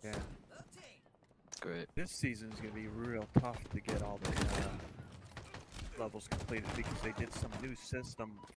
Yeah. Great. This season is going to be real tough to get all the levels completed because they did some new system